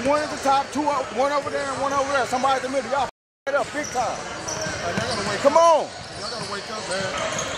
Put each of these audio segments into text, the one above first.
one at the top, two up, one over there, and one over there. Somebody at the middle. Y'all it up big time. Come on. Y'all gotta wake up, man.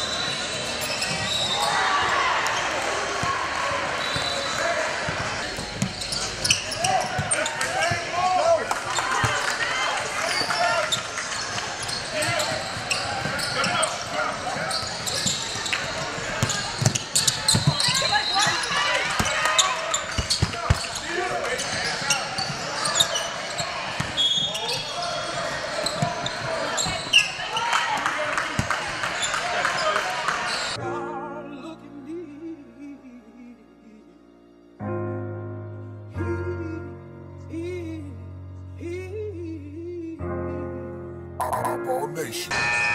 Ball Nation.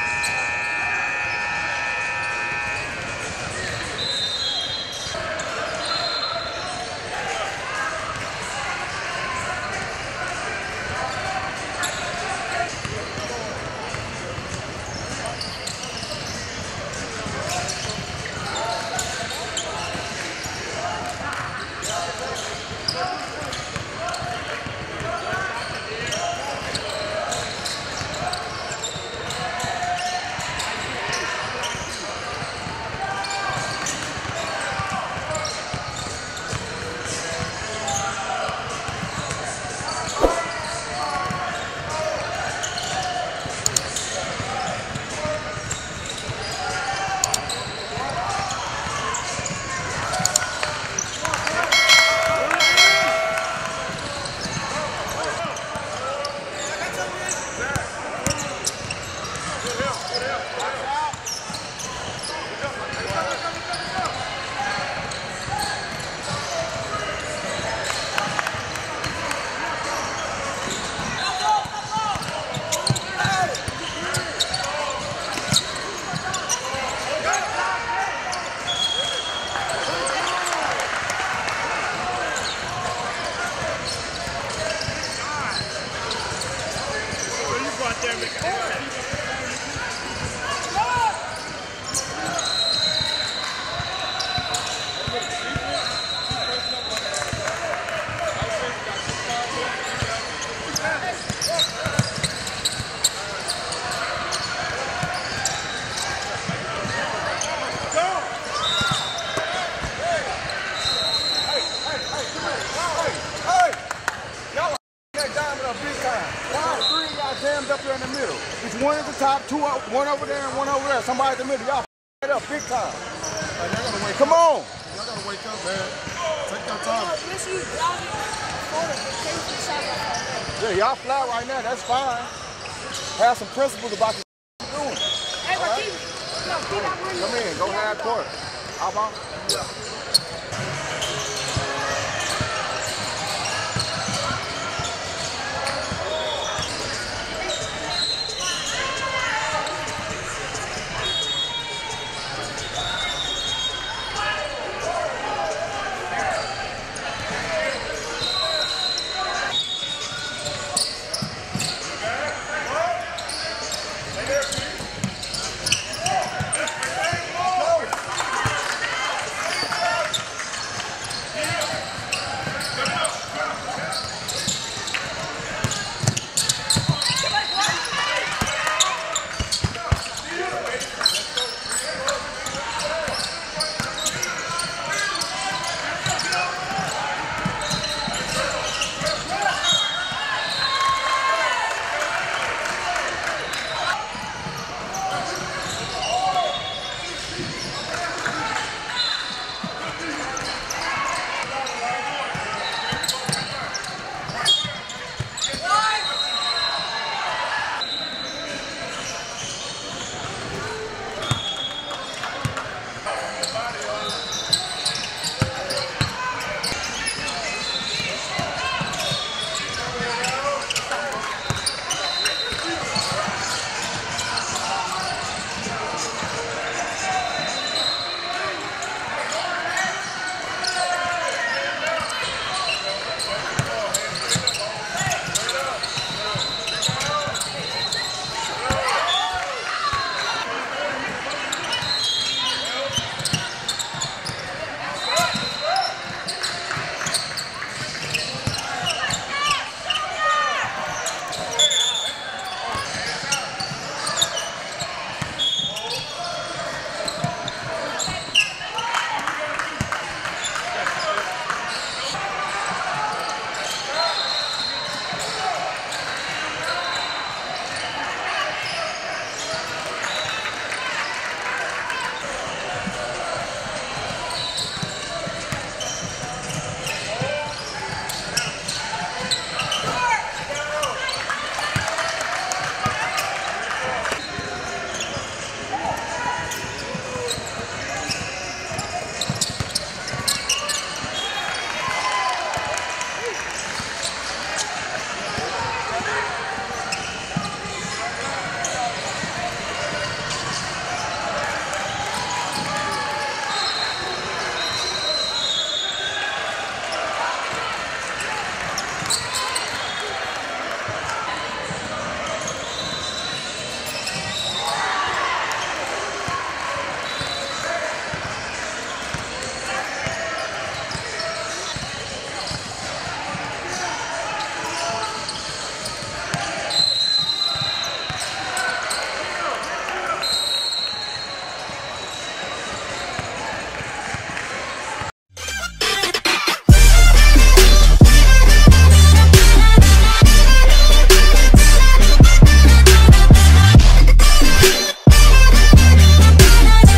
Jammed up there in the middle. It's one at the top, two up, one over there, and one over there. Somebody at the middle. Y'all it up big time. Y'all gotta wake Come up. on. Y'all gotta wake up, man. Take your time. Yeah, y'all flat right now. That's fine. Have some principles about the doing. Hey, but keep that one. Come in. Go half court. How about? Yeah.